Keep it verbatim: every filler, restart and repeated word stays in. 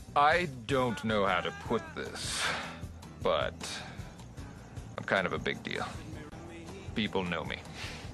I don't know how to put this, but I'm kind of a big deal. People know me.